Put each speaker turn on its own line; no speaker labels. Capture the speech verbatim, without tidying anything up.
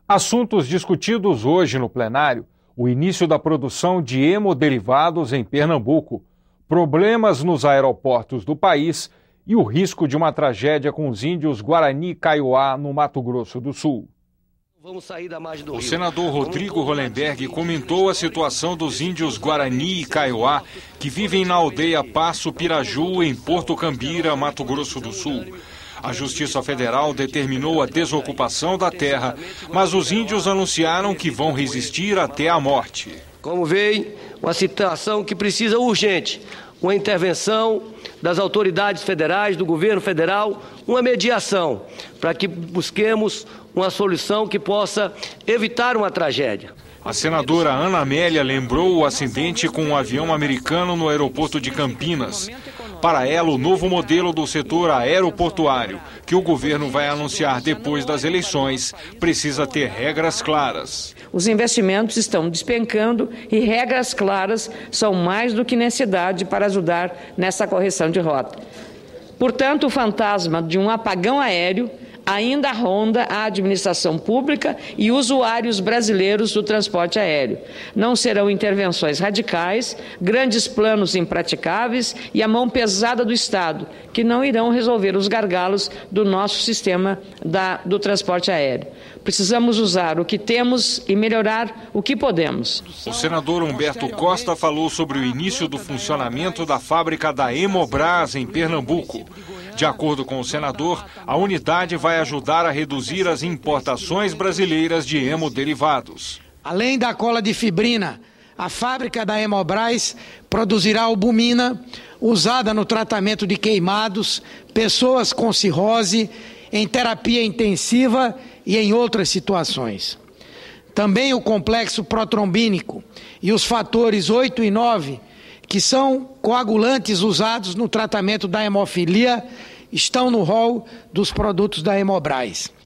Assuntos discutidos hoje no plenário: o início da produção de hemoderivados em Pernambuco, problemas nos aeroportos do país e o risco de uma tragédia com os índios Guarani Kaiowá, no Mato Grosso do Sul. O senador Rodrigo Hollenberg comentou a situação dos índios Guarani e Kaiowá, que vivem na aldeia Passo Piraju, em Porto Cambira, Mato Grosso do Sul. A Justiça Federal determinou a desocupação da terra, mas os índios anunciaram que vão resistir até a morte.
Como veio, uma situação que precisa urgente, uma intervenção das autoridades federais, do governo federal, uma mediação, para que busquemos uma solução que possa evitar uma tragédia.
A senadora Ana Amélia lembrou o acidente com um avião americano no aeroporto de Campinas. Para ela, o novo modelo do setor aeroportuário, que o governo vai anunciar depois das eleições, precisa ter regras claras.
Os investimentos estão despencando e regras claras são mais do que necessidade para ajudar nessa correção de rota. Portanto, o fantasma de um apagão aéreo ainda ronda a administração pública e usuários brasileiros do transporte aéreo. Não serão intervenções radicais, grandes planos impraticáveis e a mão pesada do Estado, que não irão resolver os gargalos do nosso sistema da, do transporte aéreo. Precisamos usar o que temos e melhorar o que podemos.
O senador Humberto Costa falou sobre o início do funcionamento da fábrica da Hemobras em Pernambuco. De acordo com o senador, a unidade vai ajudar a reduzir as importações brasileiras de hemoderivados.
Além da cola de fibrina, a fábrica da Hemobras produzirá albumina, usada no tratamento de queimados, pessoas com cirrose, em terapia intensiva e em outras situações. Também o complexo protrombínico e os fatores oito e nove, que são coagulantes usados no tratamento da hemofilia, estão no rol dos produtos da Hemobras.